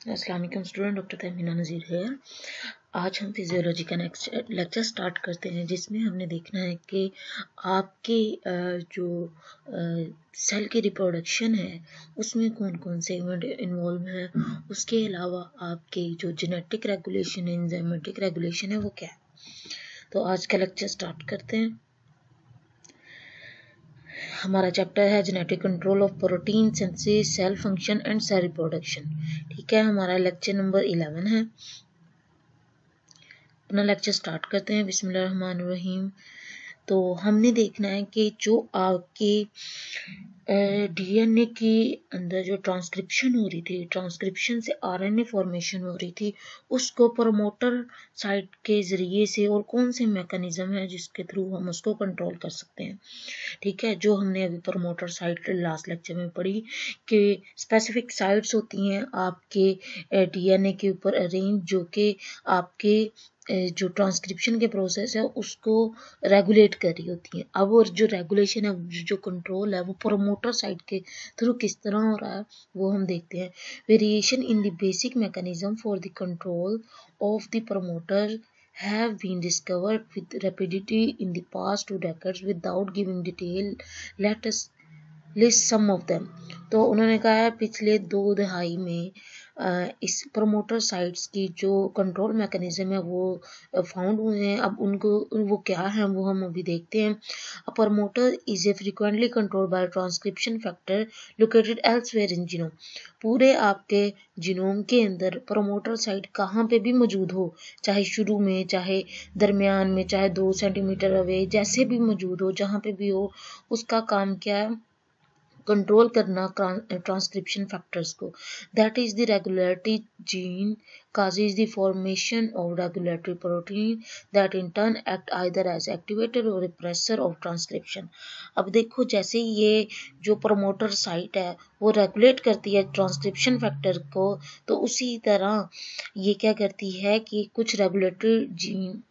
अस्सलाम वालेकुम student, doctor Tahmina नज़ीर है। आज हम फिजियोलॉजी का नेक्स्ट लेक्चर स्टार्ट करते हैं, जिसमें हमने देखना है कि आपके जो सेल की रिप्रोडक्शन है उसमें कौन कौन से इवेंट इन्वॉल्व हैं। उसके अलावा आपके जो जेनेटिक रेगुलेशन है, एंजाइमेटिक रेगुलेशन है, वो क्या है। तो आज का लेक्चर स्टार्ट करते हैं। हमारा चैप्टर है genetic control of protein synthesis, cell function and cell reproduction. ठीक है, हमारा लेक्चर नंबर 11 है। अपना लेक्चर स्टार्ट करते हैं। बिस्मिल्लाहिर्रहमानिर्रहीम। तो हमने देखना है कि जो आपके डीएनए के अंदर जो ट्रांसक्रिप्शन हो रही थी, ट्रांसक्रिप्शन से आरएनए फॉर्मेशन हो रही थी, उसको प्रमोटर साइट के ज़रिए से और कौन से मैकेनिज्म है जिसके थ्रू हम उसको कंट्रोल कर सकते हैं। ठीक है, जो हमने अभी प्रमोटर साइट लास्ट लेक्चर में पढ़ी कि स्पेसिफिक साइट्स होती हैं आपके डीएनए के ऊपर अरेंज, जो कि आपके जो ट्रांसक्रिप्शन के प्रोसेस है उसको रेगुलेट कर रही होती हैं। अब और जो रेगुलेशन है, जो कंट्रोल है, वो प्रमोटर साइट के थ्रू किस तरह हो रहा है वो हम देखते हैं। Variation in the basic mechanism for the control of the promoter have been discovered with rapidity in the past 2 decades without giving detail. Let us list some of them. तो उन्होंने कहा है पिछले 2 दहाई में इस प्रमोटर साइट्स की जो कंट्रोल मैकेनिज्म है वो फाउंड हुए हैं। अब उनको वो क्या है वो हम अभी देखते हैं। Uh promoter is a frequently controlled by transcription factor located elsewhere in genome. पूरे आपके जीनोम के अंदर प्रमोटर साइट कहाँ पे भी मौजूद हो, चाहे शुरू में, चाहे दरमियान में, चाहे 2 सेंटीमीटर अवे, जैसे भी मौजूद हो, जहाँ पे भी हो, उसका काम क्या है, कंट्रोल करना ट्रांसक्रिप्शन फैक्टर्स को। That is the regulatory gene causes the formation of regulatory protein that in turn act either as activator or repressor of transcription. अब देखो, जैसे ये जो प्रमोटर साइट है वो रेगुलेट करती है ट्रांसक्रिप्शन फैक्टर को, तो उसी तरह ये क्या करती है कि कुछ रेगुलेटरी जीन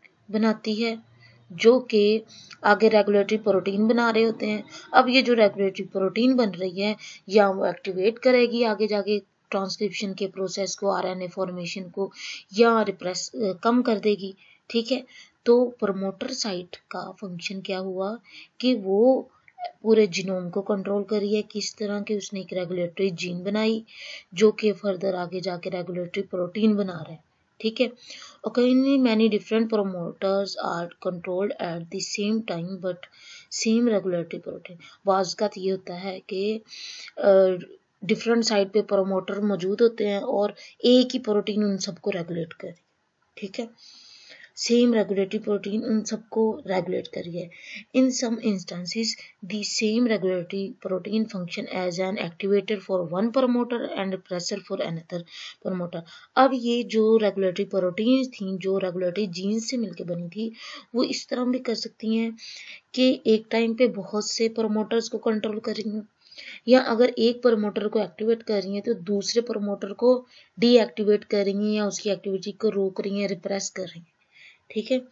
बनाती है जो कि आगे रेगुलेटरी प्रोटीन बना रहे होते हैं। अब ये जो रेगुलेटरी प्रोटीन बन रही है, या वो एक्टिवेट करेगी आगे जाके ट्रांसक्रिप्शन के प्रोसेस को, आरएनए फॉर्मेशन को, या रिप्रेस कम कर देगी। ठीक है, तो प्रमोटर साइट का फंक्शन क्या हुआ कि वो पूरे जीनोम को कंट्रोल करी है। किस तरह के, उसने एक रेगुलेटरी जीन बनाई जो कि फर्दर आगे जाके रेगुलेटरी प्रोटीन बना रहा है। ठीक है, occasionally many different promoters are controlled at the same time but same regulatory protein. बाज़ ये होता है कि डिफरेंट साइड पे प्रोमोटर मौजूद होते हैं और एक ही प्रोटीन उन सबको रेगुलेट करे। ठीक है, सेम रेगुलेटरी प्रोटीन उन सबको रेगुलेट करिए। In some instances the same regulatory protein function as an activator for one promoter and repressor for another promoter. अब ये जो रेगुलेटरी प्रोटीन थी, जो रेगुलेटरी जीन्स से मिलकर बनी थी, वो इस तरह भी कर सकती हैं कि एक टाइम पे बहुत से प्रमोटर्स को कंट्रोल करेंगी, या अगर एक प्रमोटर को एक्टिवेट कर रही हैं तो दूसरे प्रमोटर को डीएक्टिवेट करेंगी, या उसकी एक्टिविटी को रोक रही हैं, रिप्रेस कर रही हैं। ठीक है,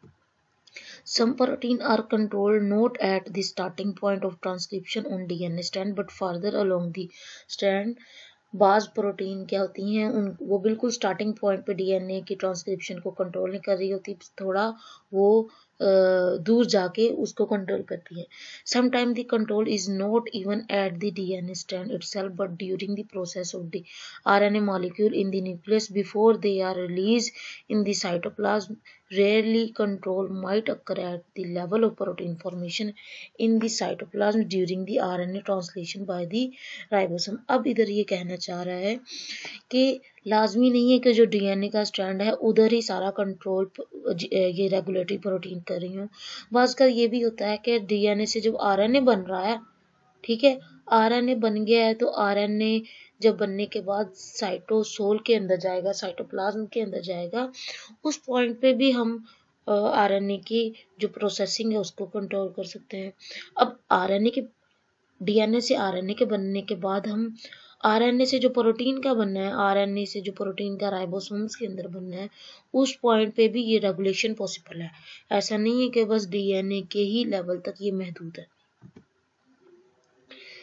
some protein are controlled not at the starting point of transcription on DNA strand but further along the strand. बाज प्रोटीन क्या होती हैं, उन वो बिल्कुल स्टार्टिंग पॉइंट पे डीएनए की ट्रांसक्रिप्शन को कंट्रोल नहीं कर रही होती, थोड़ा वो दूर जाके उसको कंट्रोल करती है। Sometime the control is not even at the DNA strand itself but during the process of the RNA molecule in the nucleus before they are release in the cytoplasm. Rarely control might occur at the level of protein formation in the cytoplasm during the RNA translation by the ribosome. अब इधर ये कहना चाह रहा है कि लाजमी नहीं है कि जो डीएनए का स्ट्रैंड है उधर ही सारा कंट्रोल ये रेगुलेटरी प्रोटीन कर रही हूँ। बाज़ का ये भी होता है कि डीएनए से जब आरएनए बन रहा है, ठीक है, आरएनए बन गया है, तो आरएनए जब बनने के बाद साइटोसोल के अंदर जाएगा, साइटोप्लाज्म के अंदर जाएगा, उस पॉइंट पे भी हम आरएनए की जो प्रोसेसिंग है उसको कंट्रोल कर सकते हैं। अब आरएनए के डीएनए से आरएनए के बनने के बाद हम आरएनए से जो प्रोटीन का बनना है, आरएनए से जो प्रोटीन का राइबोसोम्स के अंदर बनना है, उस पॉइंट पे भी ये रेगुलेशन पॉसिबल है। ऐसा नहीं है कि बस डीएनए के ही लेवल तक ये महदूद है।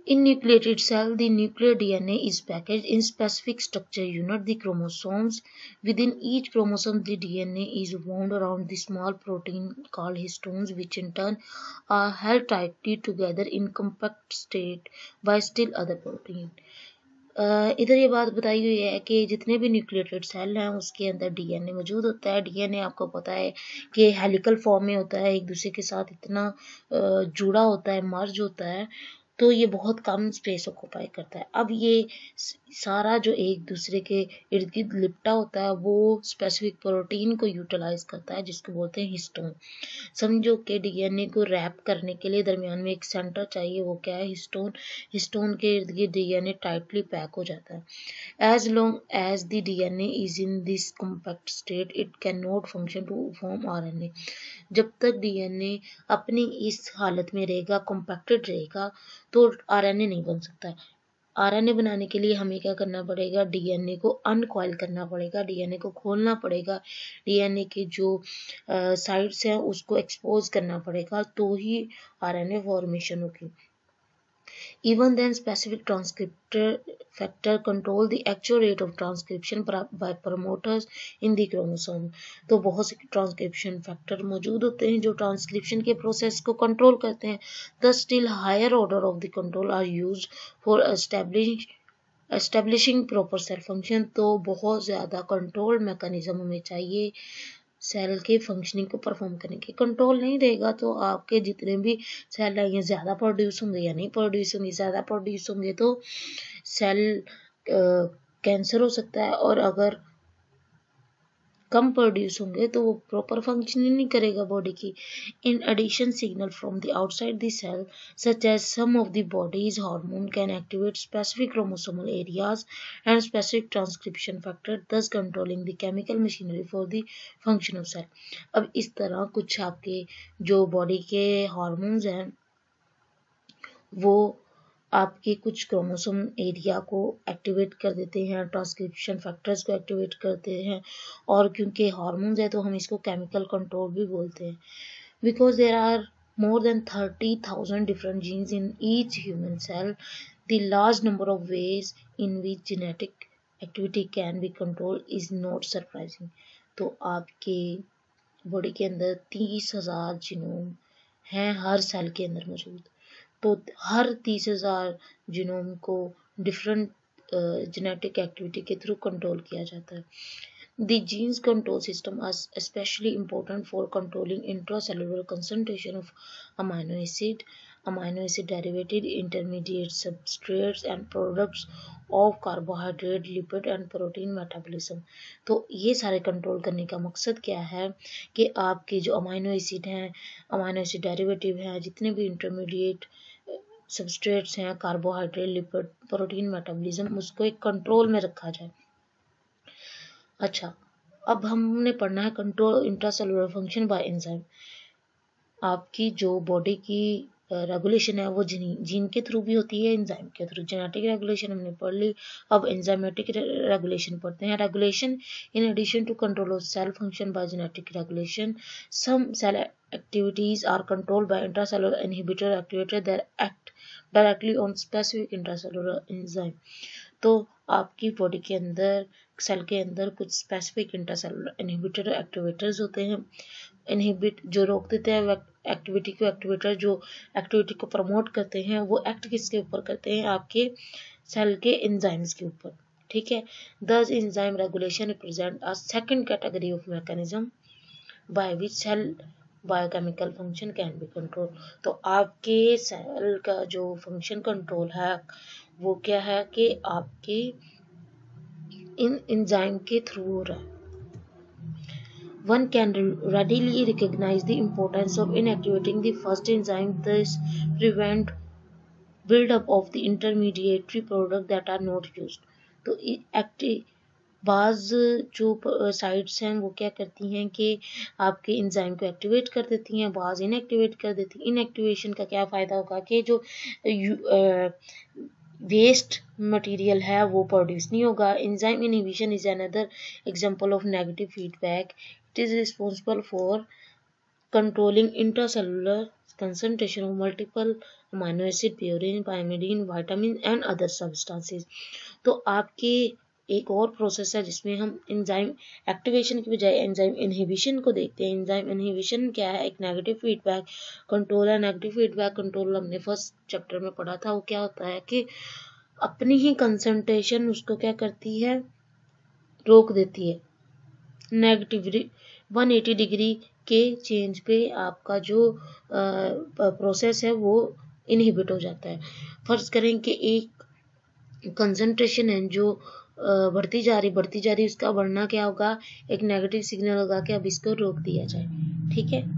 In nucleated cell, the nuclear DNA is packaged in specific structure unit, the chromosomes. Within each chromosome, the DNA is wound around the small protein called histones, which in turn are held tightly together in compact state by still other protein. इधर ये बात बताई हुई है कि जितने भी nucleated cell हैं उसके अंदर डीएनए मौजूद होता है। डीएनए आपको पता है कि हेलिकल फॉर्म में होता है, एक दूसरे के साथ इतना जुड़ा होता है, मर्ज होता है, तो ये बहुत कम स्पेस ऑक्यूपाई करता है। अब ये सारा जो एक दूसरे के इर्द गिर्द लिपटा होता है वो स्पेसिफिक प्रोटीन को यूटिलाइज करता है, जिसको बोलते हैं हिस्टोन। समझो कि डीएनए को रैप करने के लिए दरमियान में एक सेंटर चाहिए, वो क्या है? हिस्टोन। हिस्टोन के इर्द गिर्द डीएनए टाइटली पैक हो जाता है। As long as the DNA is in this compact state it can not function to form RNA. जब तक डीएनए अपनी इस हालत में रहेगा, कॉम्पैक्टेड रहेगा, तो आरएनए नहीं बन सकता। आरएनए बनाने के लिए हमें क्या करना पड़ेगा? डीएनए को अनकॉइल करना पड़ेगा, डीएनए को खोलना पड़ेगा, डीएनए के जो साइड्स हैं उसको एक्सपोज करना पड़ेगा, तो ही आरएनए फॉर्मेशन होगी। Even then, specific transcriptor factor control the actual rate of transcription by promoters in the chromosome. तो बहुत से ट्रांसक्रिप्शन फैक्टर मौजूद होते हैं जो ट्रांसक्रिप्शन के प्रोसेस को कंट्रोल करते हैं। The still higher order of the control are used for establishing proper cell function। तो बहुत ज़्यादा कंट्रोल मैकेनिज्म हमें चाहिए सेल के फंक्शनिंग को परफॉर्म करने के। कंट्रोल नहीं रहेगा तो आपके जितने भी सेल है ये ज़्यादा प्रोड्यूस होंगे या नहीं प्रोड्यूस होंगे। ज़्यादा प्रोड्यूस होंगे तो सेल कैंसर हो सकता है, और अगर कम प्रोड्यूस होंगे तो वो प्रॉपर फंक्शन नहीं करेगा बॉडी की। In addition signal from the outside the cell such as some of the body's hormone can activate specific chromosomal areas and specific transcription factor thus controlling the chemical machinery for the function of cell. अब इस तरह कुछ आपके जो body के hormones हैं वो आपके कुछ क्रोमोसोम एरिया को एक्टिवेट कर देते हैं, ट्रांसक्रिप्शन फैक्टर्स को एक्टिवेट करते हैं, और क्योंकि हार्मोन्स है तो हम इसको केमिकल कंट्रोल भी बोलते हैं। Because there are more than 30,000 different genes in each human cell, the large number of ways in which genetic activity can be controlled is not surprising। तो आपके बॉडी के अंदर 30,000 जीनोम हैं हर सेल के अंदर मौजूद, तो हर 30,000 जीनोम को डिफरेंट जेनेटिक एक्टिविटी के थ्रू कंट्रोल किया जाता है। The genes control system is especially important for controlling intracellular concentration of amino acid derivative, intermediate substrates and products of carbohydrate, lipid and protein metabolism। तो ये सारे control करने का मकसद क्या है कि आपके जो अमाइनो एसिड हैं, अमाइनो एसिड डेरिवेटिव हैं, जितने भी इंटरमीडिएट सबस्ट्रेट्स हैं, कार्बोहाइड्रेट, लिपिड, प्रोटीन मेटाबॉलिज्म, उसको एक कंट्रोल में रखा जाए। अच्छा, अब हमने पढ़ना है control intracellular function by enzyme. आपकी जो बॉडी की रेगुलेशन है वो जीन के थ्रू भी होती है, एंजाइम के थ्रू। जेनेटिक रेगुलेशन हमने पढ़ ली, अब एंजाइमेटिक रेगुलेशन पढ़ते हैं। Regulation in addition to control of cell function by genetic regulation, some cell activities are controlled by intracellular inhibitor activator that act directly on specific intracellular enzyme. तो आपकी body के अंदर, cell के अंदर कुछ specific intracellular inhibitor activators होते हैं। Inhibit जो रोक देते हैं एक्टिविटी को, एक्टिवेटर जो एक्टिविटी को प्रमोट करते हैं, वो एक्ट किसके ऊपर करते हैं? आपके सेल के एंजाइम्स के ऊपर। ठीक है, thus enzyme regulation represent a second category of mechanism by which cell biochemical function can be control. तो आपके सेल का जो फंक्शन कंट्रोल है वो क्या है कि आपके इन एंजाइम के थ्रू हो रहा है। One can readily recognize the importance of inactivating the first enzyme, thus prevent build-up of the intermediary product that are not used। तो बाज जो साइट्स हैं वो क्या करती हैं कि आपके एंजाइम को एक्टिवेट कर देती हैं, बाज इनएक्टिवेट कर देती हैं। इनएक्टिवेशन का क्या फ़ायदा होगा कि जो वेस्ट मटेरियल है वो प्रोड्यूस नहीं होगा। Enzyme inhibition is another example of negative feedback. It is responsible for controlling intracellular concentration of multiple amino acid, purine, pyrimidine, vitamin and other substances। तो आपके एक और प्रोसेस है जिसमें हम एंजाइम एक्टिवेशन की बजाय एंजाइम इनहिबिशन को देखते हैं। एंजाइम इनहिबिशन क्या है? एक नेगेटिव फीडबैक कंट्रोल है। नेगेटिव फीडबैक कंट्रोल हमने फर्स्ट चैप्टर में पढ़ा था। वो क्या होता है कि अपनी ही कंसंट्रेशन उसको क्या करती है? रोक देती है। नेगेटिव 180 डिग्री के चेंज पे आपका जो प्रोसेस है वो इनहिबिट हो जाता है। फर्ज करें कि एक कंसंट्रेशन है जो बढ़ती जा रही, उसका बढ़ना क्या होगा? एक नेगेटिव सिग्नल होगा कि अब इसको रोक दिया जाए। ठीक है।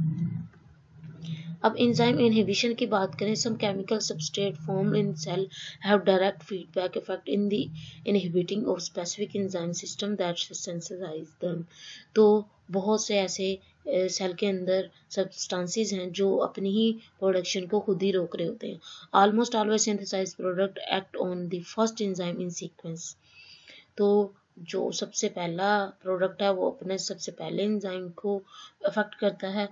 अब एंजाइम इनहिबिशन की बात करें, some chemical substrate form in cell have direct feedback effect in the inhibiting of specific enzyme system that sensitize them. तो बहुत से ऐसे सेल के अंदर सब्सटेंसेस हैं जो अपनी ही प्रोडक्शन को खुद ही रोक रहे होते हैं। Almost always synthesized product act on the first enzyme in sequence. तो जो सबसे पहला प्रोडक्ट है वो अपने सबसे पहले एंजाइम को अफेक्ट करता है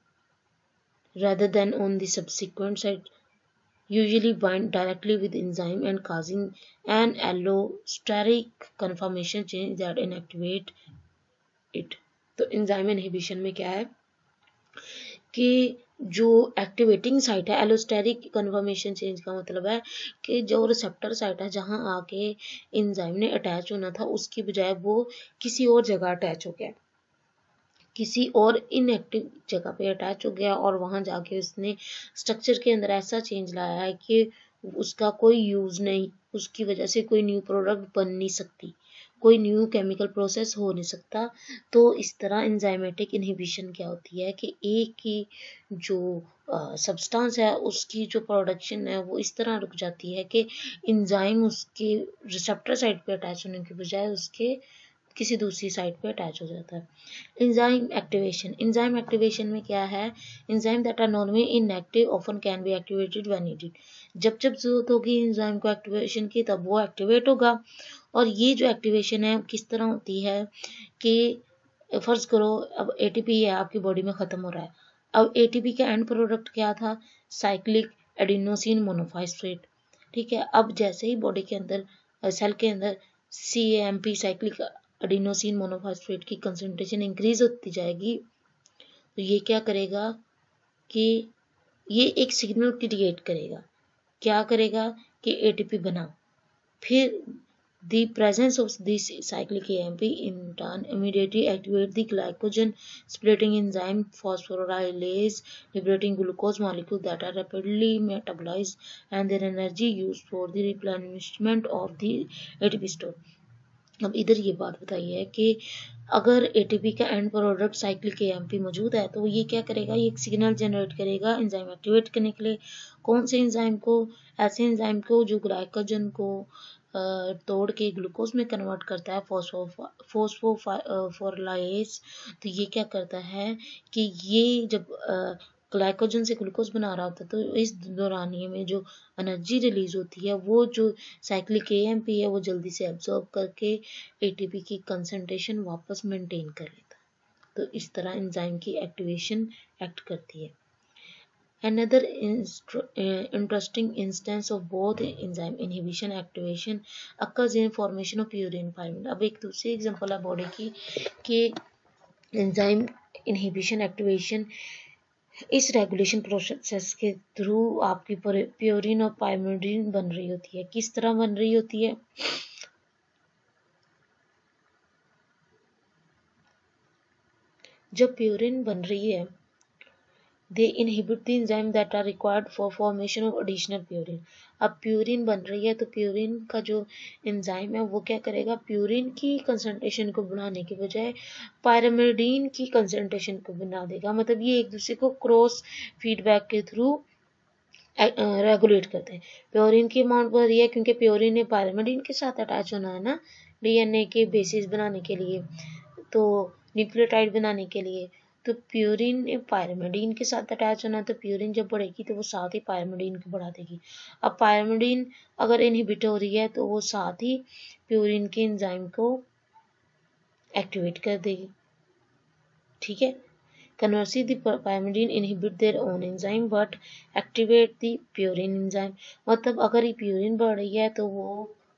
rather than on the subsequent site, usually bind directly with enzyme and causing an allosteric conformation change that inactivate it। तो एंजाइम इनहिबिशन में क्या है कि जो एक्टिवेटिंग साइट है, एलोस्टेरिक कन्फर्मेशन चेंज का मतलब है कि जो रिसेप्टर साइट है जहां आके एंजाइम ने अटैच होना था उसकी बजाय वो किसी और जगह अटैच हो गया, किसी और इनएक्टिव जगह पे अटैच हो गया और वहां जाके उसने स्ट्रक्चर के अंदर ऐसा चेंज लाया है कि उसका कोई यूज नहीं, उसकी वजह से कोई न्यू प्रोडक्ट बन नहीं सकती, कोई न्यू केमिकल प्रोसेस हो नहीं सकता। तो इस तरह एंजाइमेटिक इनहिबिशन क्या होती है कि एक ही जो सब्सटेंस है उसकी जो प्रोडक्शन है वो इस तरह रुक जाती है कि एंजाइम उसके रिसेप्टर साइट पे अटैच होने के बजाय उसके किसी दूसरी साइट पे अटैच हो जाता है। एंजाइम एक्टिवेशन में क्या है? Enzyme that are normally inactive often can be activated when needed. जब जब जरूरत होगी एंजाइम को एक्टिवेशन की तब वो एक्टिवेट होगा। और ये जो एक्टिवेशन है किस तरह होती है कि फर्ज करो अब एटीपी है आपकी बॉडी में खत्म हो रहा है। अब एटीपी का एंड प्रोडक्ट क्या था? Cyclic adenosine monophosphate. ठीक है। अब जैसे ही बॉडी के अंदर सेल के अंदर CAMP साइक्लिक एडिनोसिन मोनोफॉस्फेट की कंसंट्रेशन इंक्रीज होती जाएगी तो ये क्या करेगा कि ये एक सिग्नल क्रिएट करेगा। क्या करेगा कि एटीपी बनाओ। फिर the presence of this cyclic AMP in turn immediately activate the glycogen splitting enzyme phosphorylase, liberating glucose molecules that are rapidly metabolized and their energy used for the replenishment of the ATP store। अब इधर ये बात बताई है कि अगर ATP का and product cyclic AMP मौजूद है तो ये क्या करेगा? ये एक सिग्नल जनरेट करेगा एंजाइम एक्टिवेट करने के लिए। कौन से एंजाइम को? ऐसे एंजाइम को जो ग्लाइकोजन को तोड़ के ग्लूकोज में कन्वर्ट करता है, फोस्फोफोराइलेज। तो ये क्या करता है कि ये जब ग्लाइकोजन से ग्लूकोज बना रहा होता है तो इस दौरानिए में जो एनर्जी रिलीज होती है वो जो साइक्लिक AMP है वो जल्दी से एब्जॉर्ब करके एटीपी की कंसंट्रेशन वापस मेंटेन कर लेता है। तो इस तरह एंजाइम की एक्टिवेशन एक्ट करती है। Another interesting instance of both enzyme inhibition activation occurs in formation of purine pyrimidine। अब एक दूसरी एग्जांपल है बॉडी की कि एंजाइम इनहिबिशन एक्टिवेशन इस रेगुलेशन प्रोसेस के थ्रू आपकी प्यूरिन और पाइरिमिडीन बन रही होती है। किस तरह बन रही होती है? जब प्यूरिन बन रही है they inhibit the enzyme that are required for formation of additional purine। अब प्यूरिन बन रही है तो प्यूरिन का जो एंजाइम है वो क्या करेगा? प्यूरिन की कंसंट्रेशन को बढ़ाने के बजाय पाइरिमिडीन की कंसंट्रेशन को बना देगा। मतलब ये एक दूसरे को क्रॉस फीडबैक के थ्रू रेगुलेट करते हैं। प्योरिन की अमाउंट बढ़ रही है क्योंकि प्योरिन ने पाइरिमिडीन के साथ अटैच होना है ना DNA के बेसिस बनाने के लिए, तो न्यूक्लियोटाइड बनाने के लिए। तो प्यूरिन ने पाइरिमिडीन के साथ अटैच होना, तो प्यूरिन जब बढ़ेगी तो वो साथ ही पाइरिमिडीन को बढ़ा देगी। अब पाइरिमिडीन अगर इनहिबिट हो रही है तो वो साथ ही प्यूरिन के एंजाइम को एक्टिवेट कर देगी। ठीक है। Conversely, the pyrimidine inhibit their own enzyme but activate the purine enzyme. मतलब अगर ये प्यूरिन बढ़ रही है तो वो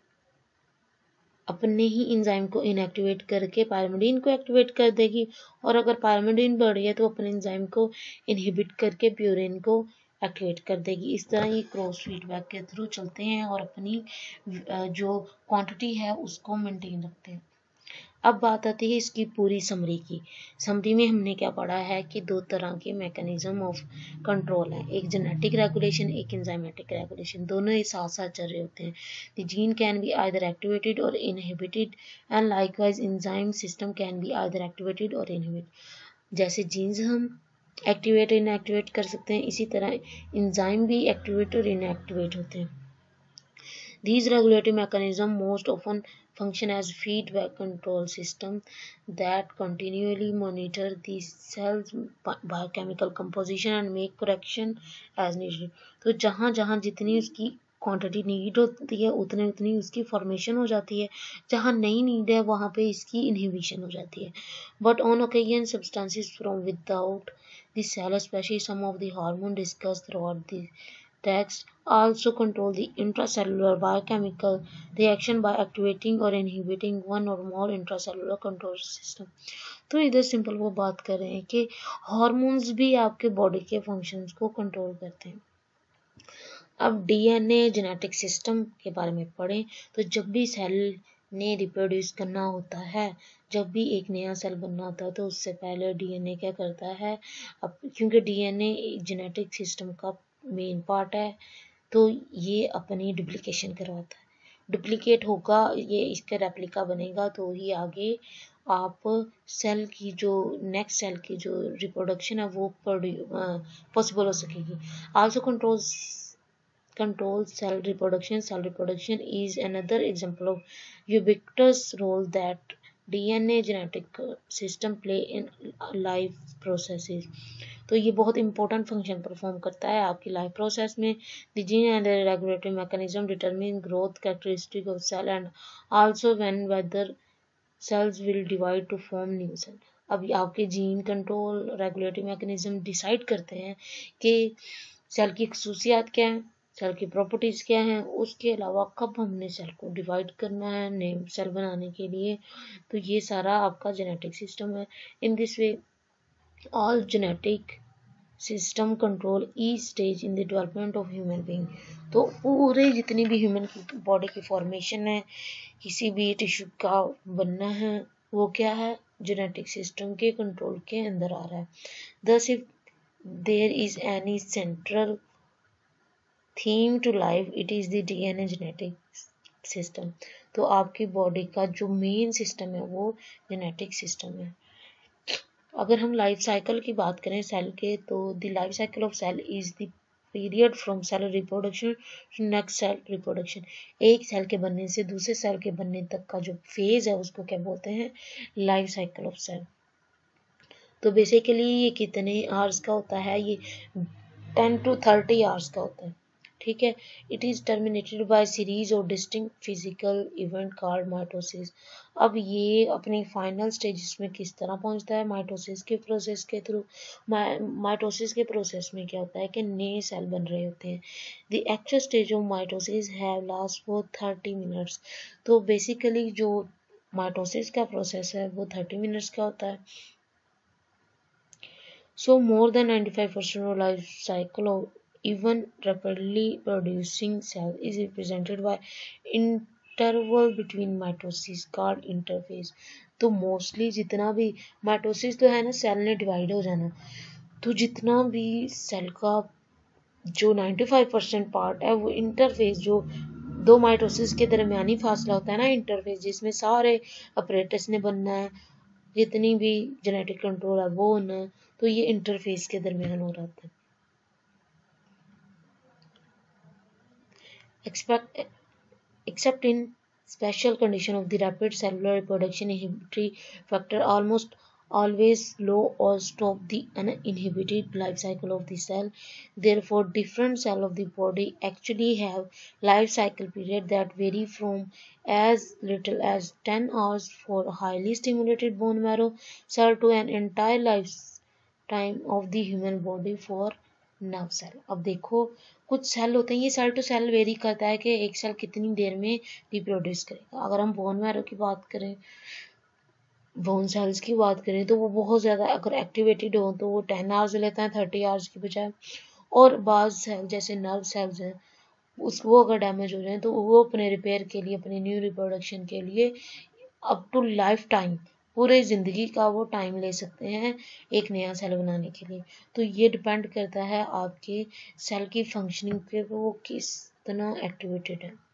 अपने ही एंजाइम को इनएक्टिवेट करके पायरिमिडीन को एक्टिवेट कर देगी, और अगर पायरिमिडीन बढ़ रही है तो अपने एंजाइम को इनहिबिट करके प्यूरिन को एक्टिवेट कर देगी। इस तरह ये क्रॉस फीडबैक के थ्रू चलते हैं और अपनी जो क्वांटिटी है उसको मेंटेन रखते हैं। अब बात आती है इसकी पूरी समरी की। समरी में हमने क्या पढ़ा है कि दो तरह के मैकेनिज्म ऑफ कंट्रोल है, एक जेनेटिक रेगुलेशन, एक एंजाइमेटिक रेगुलेशन। दोनों ही साथ साथ चल रहे होते हैं। The gene can be either activated or inhibited and likewise enzyme system can be either activated or inhibited. जैसे जीन्स हम एक्टिवेट इनएक्टिवेट कर सकते हैं, इसी तरह एंजाइम भी एक्टिवेट और इनएक्टिवेट होते हैं। These regulatory mechanisms most often function as feedback control systems that continually monitor the cell's biochemical composition and make correction as needed. तो जहाँ जहाँ जितनी उसकी क्वांटिटी नीड होती है उतने उतनी उसकी फॉर्मेशन हो जाती है, जहाँ नहीं नीड है वहाँ पे इसकी इनहिबिशन हो जाती है। But on occasion substances from without the cell, especially some of the hormone discussed throughout the text, also control the intracellular biochemical reaction by activating or inhibiting one or more intracellular control system. तो इधर simple वो बात कर रहे हैं कि hormones भी आपके बॉडी के फंक्शंस को कंट्रोल करते हैं। अब डीएनए जेनेटिक सिस्टम के बारे में पढ़ें तो जब भी सेल ने रिप्रोड्यूस करना होता है, जब भी एक नया सेल बनना होता है तो उससे पहले डीएनए क्या करता है, अब क्योंकि डीएनए जेनेटिक सिस्टम का मेन पार्ट है तो ये अपनी डुप्लीकेशन करवाता है। डुप्लीकेट होगा, ये इसका रेप्लिका बनेगा तो ही आगे आप सेल की जो नेक्स्ट सेल की जो रिप्रोडक्शन है वो पॉसिबल हो सकेगी। Also control cell reproduction. Cell reproduction is another example of ubiquitous role that DNA genetic system play in life processes. तो ये बहुत इंपॉर्टेंट फंक्शन परफॉर्म करता है आपकी लाइफ प्रोसेस में। The gene and regulatory mechanism determine growth characteristic of cell and also when whether cells will divide to form new cell. अब आपके gene control regulatory mechanism decide करते हैं कि cell की खसूसियात क्या है, सेल की प्रॉपर्टीज क्या हैं, उसके अलावा कब हमने सेल को डिवाइड करना है नेम सेल बनाने के लिए। तो ये सारा आपका जेनेटिक सिस्टम है। In this way all genetic system control each stage in the development of human being. तो पूरे जितनी भी ह्यूमन की बॉडी की फॉर्मेशन है, किसी भी टिश्यू का बनना है, वो क्या है, जेनेटिक सिस्टम के कंट्रोल के अंदर आ रहा है। Thus if there is any central theme to life it is the DNA genetic system. तो आपकी बॉडी का जो मेन सिस्टम है वो जेनेटिक सिस्टम है। अगर हम लाइफ साइकिल की बात करें सेल के, तो the life cycle of cell is the period from cell reproduction to next cell reproduction. एक सेल के बनने से दूसरे सेल के बनने तक का जो फेज है उसको क्या बोलते हैं, लाइफ साइकिल ऑफ सेल। तो बेसिकली ये कितने आवर्स का होता है, ये 10 to 30 आवर्स का होता है। ठीक है, it is terminated by series of distinct physical event called mitosis. अब ये अपनी फाइनल स्टेजेस में किस तरह पहुंचता है, माइटोसिस के प्रोसेस के थ्रू। माइटोसिस के प्रोसेस में क्या होता है कि नए सेल बन रहे होते हैं। The actual stage of mitosis have last for 30 minutes. तो बेसिकली जो माइटोसिस का प्रोसेस है वो 30 मिनट्स का होता है। So more than 95% of life cycle of even rapidly producing cell is represented by interval between mitosis called interphase। तो mostly जितना भी माइटोसिस तो है ना, सेल ने डिवाइड हो जाना, तो जितना भी सेल का जो 95% पार्ट है वो इंटरफेस, जो दो माइटोसिस के दरमियानी फासला होता है ना इंटरफेस, जिसमें सारे अपरेटस ने बनना है, जितनी भी जेनेटिक कंट्रोल है वो होना है, तो ये इंटरफेस के दरमियान हो रहा था। Except in special condition of the rapid cellular reproduction, inhibitory factor almost always slow or stop the uninhibited life cycle of the cell. Therefore, different cells of the body actually have life cycle period that vary from as little as 10 hours for highly stimulated bone marrow cell to an entire life time of the human body for nerve cell. अब देखो कुछ cell होते हैं, ये cell to cell very करता है कि एक सेल कितनी देर में रिप्रोड्यूस करेगा। अगर हम बोन मैरो की बात करें, बोन सेल्स की बात करें तो वो बहुत ज़्यादा अगर एक्टिवेटेड हो तो वो 10 आवर्स लेता है 30 आवर्स की बजाय। और बाज़ सेल जैसे नर्व सेल्स हैं वो अगर डैमेज हो जाए तो वो अपने रिपेयर के लिए, अपने न्यू रिप्रोडक्शन के लिए अप टू लाइफ टाइम, पूरे ज़िंदगी का वो टाइम ले सकते हैं एक नया सेल बनाने के लिए। तो ये डिपेंड करता है आपके सेल की फंक्शनिंग पे, वो किस तरह एक्टिवेटेड है।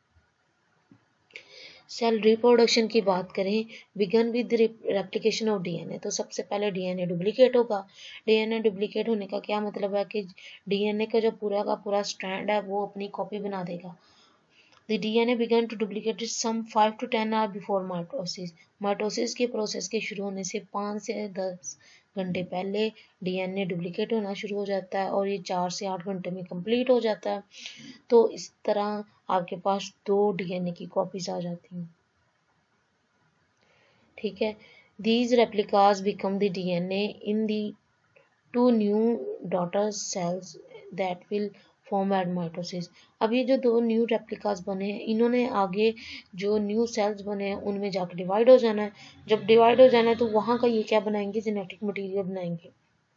सेल रिप्रोडक्शन की बात करें, begin with replication of DNA, तो सबसे पहले डीएनए डुप्लीकेट होगा। डीएनए डुप्लीकेट होने का क्या मतलब है कि डीएनए का जो पूरा का पूरा स्ट्रैंड है वो अपनी कॉपी बना देगा। The DNA began to duplicate some 5 to 10 hours before mitosis. Mitosis के प्रोसेस के शुरू होने से 5 से 10 घंटे पहले डीएनए डुप्लीकेट होना शुरू हो जाता है और ये 4 से 8 घंटे में कंप्लीट हो जाता है। तो इस तरह आपके पास 2 डीएनए की कॉपीज आ जाती हैं। ठीक है, these replicas become the DNA in the 2 new daughter cells that will form at mitosis. अब ये जो 2 न्यू रेप्लिकास बने हैं, इन्होंने आगे जो न्यू सेल्स बने हैं उनमें जाकर डिवाइड हो जाना है। जब डिवाइड हो जाना है तो वहाँ का ये क्या बनाएंगे, जेनेटिक मटेरियल बनाएंगे।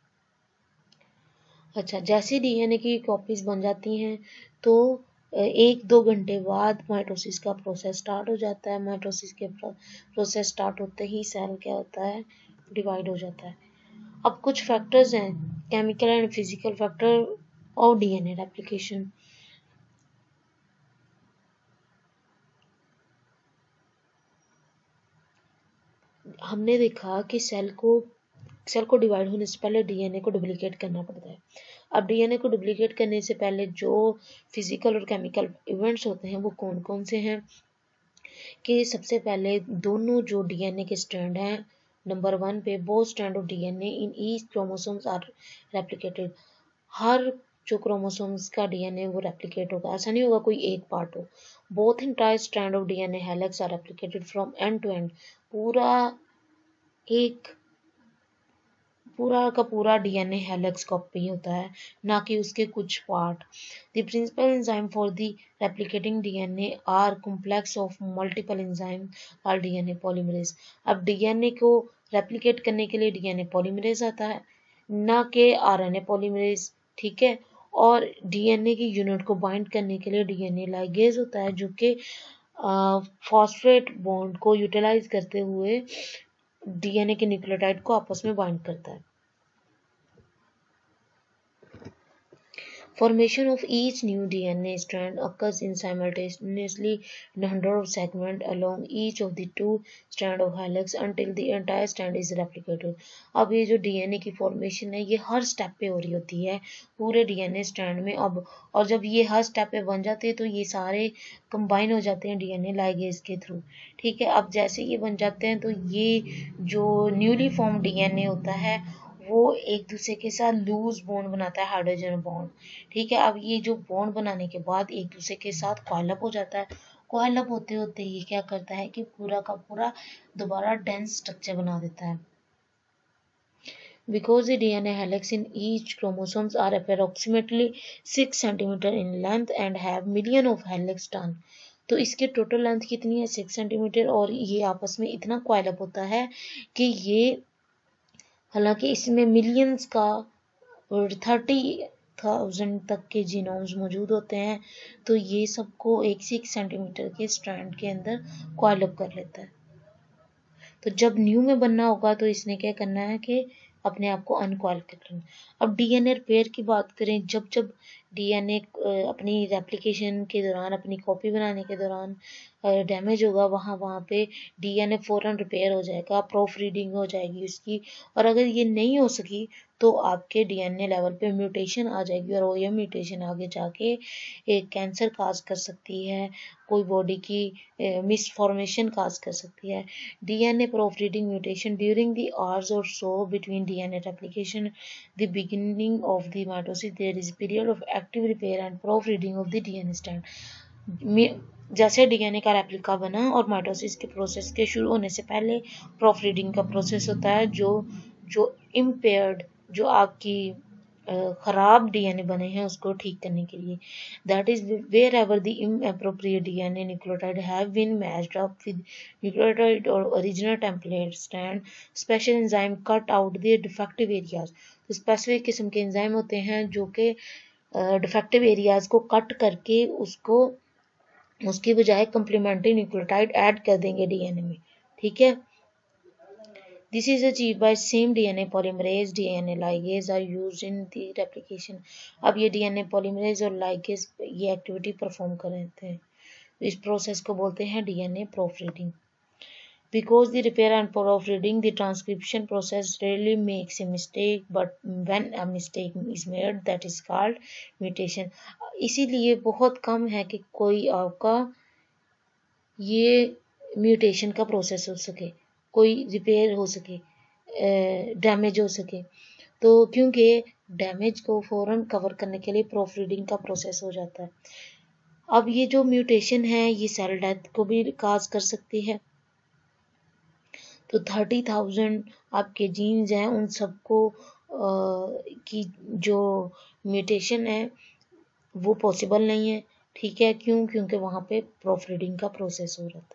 अच्छा, जैसे डीएनए की कॉपीज बन जाती हैं तो 1-2 घंटे बाद माइटोसिस का प्रोसेस स्टार्ट हो जाता है। माइटोसिस के प्रोसेस स्टार्ट होते ही सेल क्या होता है, डिवाइड हो जाता है। अब कुछ फैक्टर्स हैं, केमिकल एंड फिजिकल फैक्टर और डीएनए रेप्लिकेशन। हमने देखा कि सेल को डिवाइड होने से पहले डीएनए को डुप्लीकेट करना पड़ता है। अब डीएनए को डुप्लीकेट करने से पहले जो फिजिकल और केमिकल इवेंट्स होते हैं वो कौन कौन से हैं, कि सबसे पहले दोनों जो डीएनए के स्ट्रैंड हैं, नंबर 1 पे both strand of DNA in each chromosomes are replicated. हर जो क्रोमोसोम्स का डीएनए वो रेप्लिकेट होगा, ऐसा नहीं होगा कोई एक पार्ट हो। Both entire strand of DNA helix are replicated from end to end. पूरा का पूरा डीएनए हेलिक्स कॉपी होता है, ना कि उसके कुछ part. The principal enzyme for the replicating DNA are complex of multiple enzyme और डीएनए पॉलीमरेज। अब डीएनए को रेप्लिकेट करने के लिए डीएनए पॉलीमरेज आता है, ना कि आरएनए पॉलीमरेज। ठीक है, और डीएनए की यूनिट को बाइंड करने के लिए डीएनए लाइगेज होता है, जो कि फॉस्फेट बॉन्ड को यूटिलाइज करते हुए डीएनए के न्यूक्लियोटाइड को आपस में बाइंड करता है। Formation of each new DNA strand occurs in simultaneously in hundreds of segments along each of the 2 strands of helix until the entire strand is replicated. अब ये जो डीएनए की फॉर्मेशन है ये हर स्टेप पे हो रही होती है पूरे डीएनए स्ट्रैंड में। अब और जब ये हर स्टेप पे बन जाते हैं तो ये सारे कंबाइन हो जाते हैं डीएनए लाइगेज के थ्रू। ठीक है, अब जैसे ये बन जाते हैं तो ये जो न्यूली फॉर्म डीएनए होता है वो एक दूसरे के साथ लूज बॉन्ड बनाता है, हाइड्रोजन बॉन्ड। ठीक है, अब ये जो बॉन्ड बनाने के बाद एक दूसरे के साथ कॉइल अप हो जाता है। कॉइल अप होते होते ये क्या करता है कि पूरा का पूरा दोबारा डेंस स्ट्रक्चर बना देता है। Because the DNA helix in each chromosomes are approximately 6 cm in length and have million of helix turn, तो इसके टोटल लेंथ कितनी है 6 सेंटीमीटर, और ये आपस में इतना कॉइल अप होता है कि ये, हालांकि इसमें मिलियंस का और 30,000 तक के जीनोम्स मौजूद होते हैं, तो ये सबको एक 6 सेंटीमीटर के स्ट्रैंड के अंदर कॉइल अप कर लेता है। तो जब न्यू में बनना होगा तो इसने क्या करना है कि अपने आप को अनकॉइल करना। अब डीएनए रिपेयर की बात करें, जब जब डीएनए अपनी रेप्लिकेशन के दौरान, अपनी कॉपी बनाने के दौरान डैमेज होगा, वहाँ पे डीएनए फौरन रिपेयर हो जाएगा, प्रूफ रीडिंग हो जाएगी उसकी। और अगर ये नहीं हो सकी तो आपके डीएनए लेवल पे म्यूटेशन आ जाएगी और ये म्यूटेशन आगे जाके एक कैंसर काज कर सकती है, कोई बॉडी की मिसफॉर्मेशन काज कर सकती है। DNA proof reading mutation during the hours or so between DNA replication the beginning of the mitosis there is period of active repair and proof reading of the DNA strand. जैसे DNA का replica बना और mitosis के process के शुरू होने से पहले प्रूफ रीडिंग का प्रोसेस होता है, जो इम्पेयर्ड जो आपकी खराब डीएनए बने हैं उसको ठीक करने के लिए। That is wherever the inappropriate DNA nucleotide have been matched up with nucleotide और original template stand special enzyme cut out the defective areas. तो स्पेसिफिक किस्म के एंजाइम होते हैं जो कि डिफेक्टिव एरियाज को कट करके उसको उसकी बजाय कंप्लीमेंट्री न्यूक्लियोटाइड ऐड कर देंगे डीएनए में। ठीक है, this is achieved by same DNA polymerase DNA ligase are used in the replication। अब ये DNA polymerase और ligase ये एक्टिविटी परफॉर्म कर रहे हैं, इस प्रोसेस को बोलते हैं DNA proofreading। Because the repair and proofreading the transcription process rarely makes a mistake, but when a mistake is made that is called mutation। इसीलिए बहुत कम है कि कोई आपका ये म्यूटेशन का प्रोसेस हो सके, कोई रिपेयर हो सके, डैमेज हो सके। तो क्योंकि डैमेज को फौरन कवर करने के लिए प्रूफ रीडिंग का प्रोसेस हो जाता है। अब ये जो म्यूटेशन है ये सेल डेथ को भी काज कर सकती है। तो 30,000 आपके जीन्स हैं उन सबको की जो म्यूटेशन है वो पॉसिबल नहीं है। ठीक है, क्यों? क्योंकि वहां पे प्रूफ रीडिंग का प्रोसेस हो रहा है।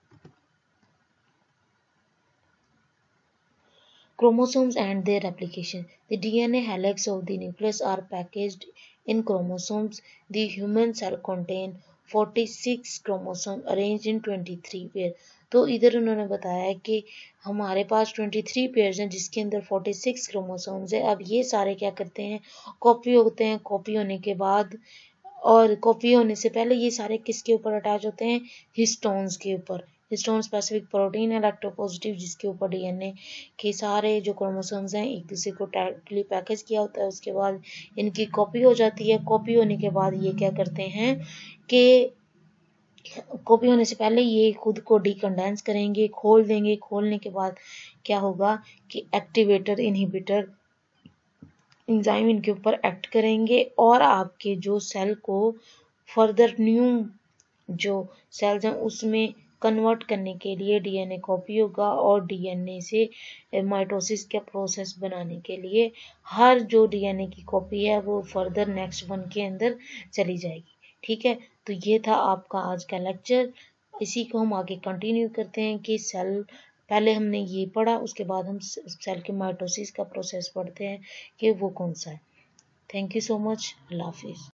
Chromosomes and their replication. The DNA helix of the nucleus are packaged in chromosomes. The human cell contain 46 chromosomes arranged in 23 pair. तो इधर उन्होंने बताया है कि हमारे पास 23 पेयर्स हैं जिसके अंदर 46 क्रोमोसोम्स है। अब ये सारे क्या करते हैं, कॉपी होते हैं। कॉपी होने के बाद और कॉपी होने से पहले ये सारे किसके ऊपर अटैच होते हैं, हिस्टोन्स के ऊपर। हिस्टोन स्पेसिफिक प्रोटीन इलेक्ट्रोपॉजिटिव जिसके ऊपर डीएनए के सारे जो क्रोमोसोम्स हैं एक दूसरे को टाइटली पैकेज किया होता है। उसके बाद इनकी कॉपी हो जाती है। कॉपी होने के बाद ये क्या करते हैं कि कॉपी होने से पहले ये खुद को डिकंडेंस करेंगे, खोल देंगे। खोलने के बाद क्या होगा कि एक्टिवेटर इनहिबिटर एंजाइम इनके ऊपर एक्ट करेंगे और आपके जो सेल को फर्दर न्यू जो सेल्स हैं उसमें कन्वर्ट करने के लिए डीएनए कॉपी होगा और डीएनए से माइटोसिस का प्रोसेस बनाने के लिए हर जो डीएनए की कॉपी है वो फर्दर नेक्स्ट वन के अंदर चली जाएगी। ठीक है, तो ये था आपका आज का लेक्चर। इसी को हम आगे कंटिन्यू करते हैं कि सेल पहले हमने ये पढ़ा, उसके बाद हम सेल के माइटोसिस का प्रोसेस पढ़ते हैं कि वो कौन सा है। Thank you so much. Allah हाफिज़।